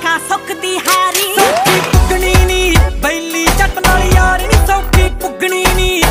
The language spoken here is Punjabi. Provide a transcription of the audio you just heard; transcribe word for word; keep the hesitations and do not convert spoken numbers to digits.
ना सुख दी हारी। सौखी पुगनी नी बैली जट नाल यार नी, सौखी पुगनी नी।